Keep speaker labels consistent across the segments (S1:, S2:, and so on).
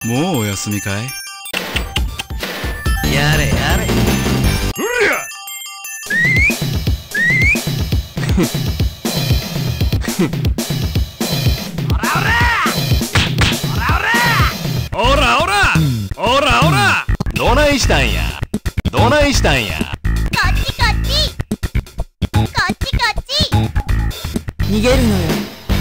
S1: もうお休みかい？
S2: やれやれ。
S1: うりゃおらおらおらおら、どないしたんや、どないしたんや。
S3: こっちこっちこっちこっち。
S2: 逃げるのよ。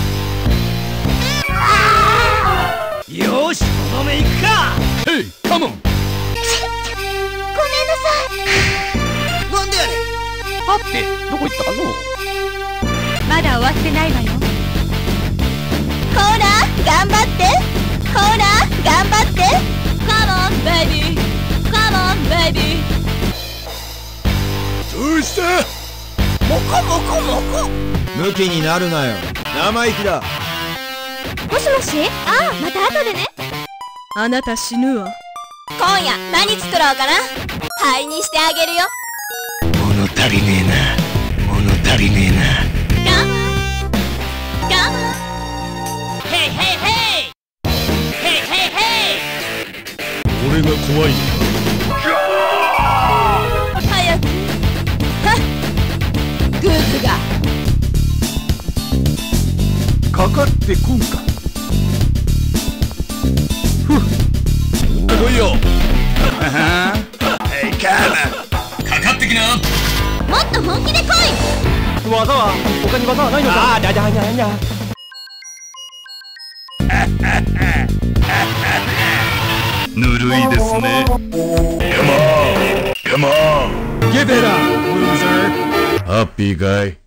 S2: よーし、とどめ行くか。
S1: ヘイカモン。
S3: ごめんなさい。
S2: なんでやねん。
S1: はってどこ行ったかの？
S3: まだ終わってないわよ。ほら頑張って、ほら頑張って。カモンベイビー、カモンベイビー。
S1: どうした？
S2: モコモコモコ。ムキになるなよ。生意気だ。
S3: もしもし、ああ、また後でね。
S4: あなた死ぬわ。
S3: 今夜何作ろうかな。灰にしてあげるよ。
S2: 物足りねえな、物足りねえな。
S3: ガムガム。
S2: ヘイヘイヘイヘイヘイヘイ。
S1: 俺が怖いの
S3: 早く。はっ、グーズが
S1: かかってこんか。ふっ、来いよ。ヘイカーマン、かかってきな。
S3: もっと本気で来い。
S2: 技は他に技はないのか。ああ、だだだだ。
S1: ぬるいですね。Come on, come on, give it up, loser. ハッピーかい？